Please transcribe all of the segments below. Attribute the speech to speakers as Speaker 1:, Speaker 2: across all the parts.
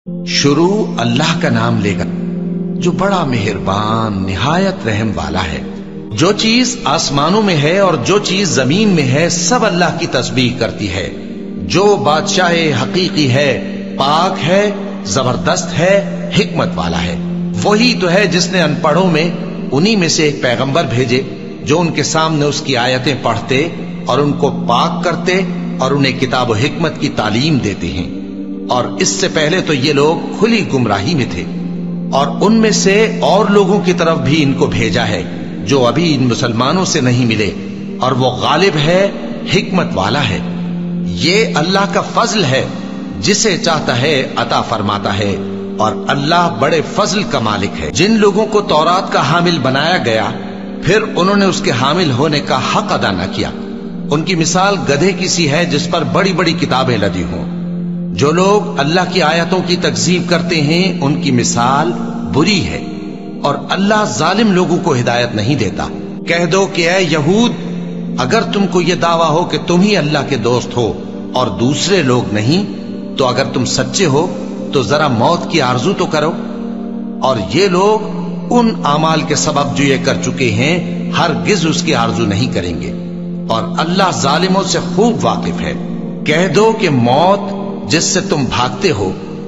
Speaker 1: شروع اللہ کا نام لے کر جو بڑا مہربان نہایت رحم والا ہے۔ جو چیز آسمانوں میں ہے اور جو چیز زمین میں ہے سب اللہ کی تسبیح کرتی ہے۔ جو بادشاہ حقیقی ہے، پاک ہے، زبردست ہے، حکمت والا ہے۔ وہی تو ہے جس نے ان پڑھوں میں انہی میں سے ایک پیغمبر بھیجے جو ان کے سامنے اس کی آیتیں پڑھتے اور ان کو پاک کرتے اور انہیں کتاب و حکمت کی تعلیم دیتے ہیں، اور اس سے پہلے تو یہ لوگ کھلی گمراہی میں تھے، اور ان میں سے اور لوگوں کی طرف بھی ان کو بھیجا ہے جو ابھی ان مسلمانوں سے نہیں ملے، اور وہ غالب ہے، حکمت والا ہے۔ یہ اللہ کا فضل ہے، جسے چاہتا ہے عطا فرماتا ہے، اور اللہ بڑے فضل کا مالک ہے۔ جن لوگوں کو تورات کا حامل بنایا گیا پھر انہوں نے اس کے حامل ہونے کا حق ادا نہ کیا، ان کی مثال گدھے کی سی ہے جس پر بڑی بڑی کتابیں لدی ہوں۔ جو لوگ اللہ کی آیتوں کی تکذیب کرتے ہیں ان کی مثال بری ہے، اور اللہ ظالم لوگوں کو ہدایت نہیں دیتا۔ کہہ دو کہ اے یہود، اگر تم کو یہ دعویٰ ہو کہ تم ہی اللہ کے دوست ہو اور دوسرے لوگ نہیں، تو اگر تم سچے ہو تو ذرا موت کی آرزو تو کرو۔ اور یہ لوگ ان اعمال کے سبب جو یہ کر چکے ہیں ہرگز اس کی آرزو نہیں کریں گے، اور اللہ ظالموں سے خوب واقف ہے۔ کہہ دو کہ موت جس سے تم بھاگتے ہو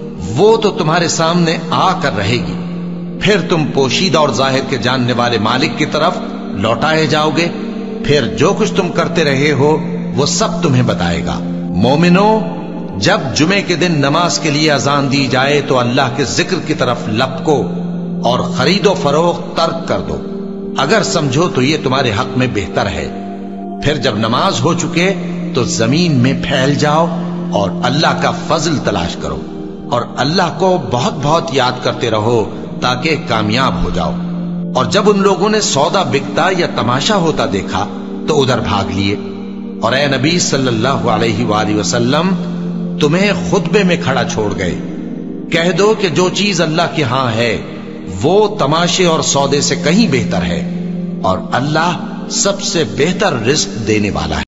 Speaker 1: وہ تو تمہارے سامنے آ کر رہے گی، پھر تم پوشیدہ اور ظاہر کے جاننے والے مالک کی طرف لوٹائے جاؤ گے، پھر جو کچھ تم کرتے رہے ہو وہ سب تمہیں بتائے گا۔ مومنو، جب جمعے کے دن نماز کے لیے اذان دی جائے تو اللہ کے ذکر کی طرف لپکو اور خرید و فروخت ترک کر دو، اگر سمجھو تو یہ تمہارے حق میں بہتر ہے۔ پھر جب نماز ہو چکے تو زمین میں پھیل جاؤ اور اللہ کا فضل تلاش کرو، اور اللہ کو بہت بہت یاد کرتے رہو تاکہ کامیاب ہو جاؤ۔ اور جب ان لوگوں نے سودا بکتا یا تماشا ہوتا دیکھا تو ادھر بھاگ لیے، اور اے نبی صلی اللہ علیہ وآلہ وسلم تمہیں خطبے میں کھڑا چھوڑ گئے۔ کہہ دو کہ جو چیز اللہ کے ہاں ہے وہ تماشے اور سودے سے کہیں بہتر ہے، اور اللہ سب سے بہتر رزق دینے والا ہے۔